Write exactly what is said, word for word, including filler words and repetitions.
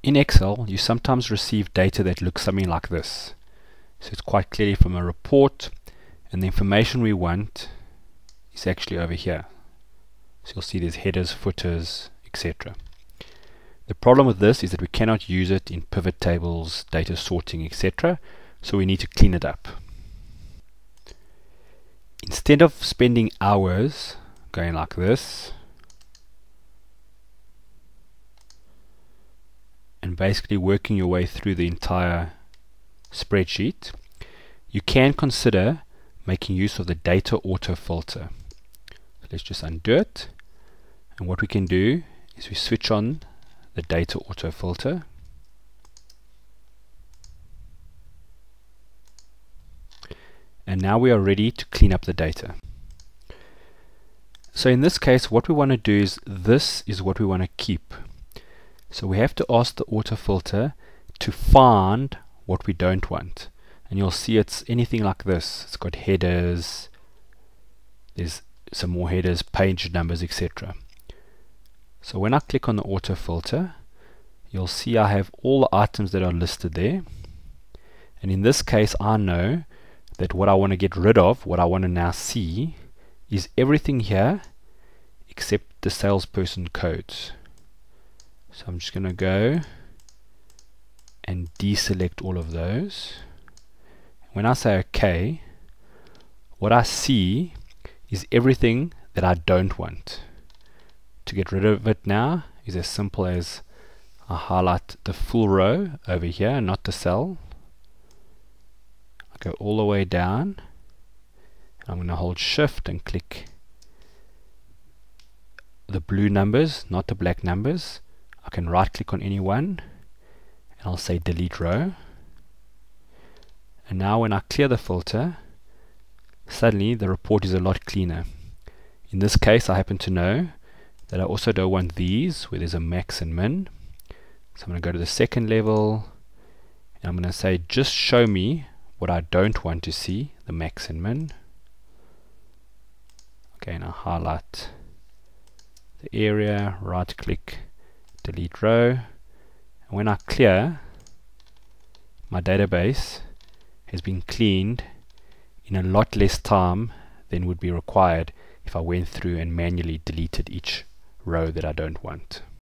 In Excel, you sometimes receive data that looks something like this. So it's quite clearly from a report, and the information we want is actually over here. So you'll see there's headers, footers, et cetera. The problem with this is that we cannot use it in pivot tables, data sorting, et cetera. So we need to clean it up. Instead of spending hours going like this, and basically working your way through the entire spreadsheet, you can consider making use of the data auto filter. So let's just undo it, and what we can do is we switch on the data auto filter, and now we are ready to clean up the data. So in this case, what we want to do is, this is what we want to keep. So we have to ask the auto filter to find what we don't want, and you'll see it's anything like this. It's got headers, there's some more headers, page numbers, et cetera. So when I click on the auto filter, you'll see I have all the items that are listed there, and in this case I know that what I want to get rid of, what I want to now see, is everything here except the salesperson codes. So I'm just going to go and deselect all of those. When I say OK, what I see is everything that I don't want. To get rid of it now is as simple as I highlight the full row over here, not the cell. I go all the way down. I'm going to hold Shift and click the blue numbers, not the black numbers. I can right click on any one, and I'll say delete row. And now when I clear the filter, suddenly the report is a lot cleaner. In this case, I happen to know that I also don't want these where there's a max and min. So I'm going to go to the second level, and I'm going to say just show me what I don't want to see, the max and min. Okay, and I highlight the area, right click, delete row, and when I clear, my database has been cleaned in a lot less time than would be required if I went through and manually deleted each row that I don't want.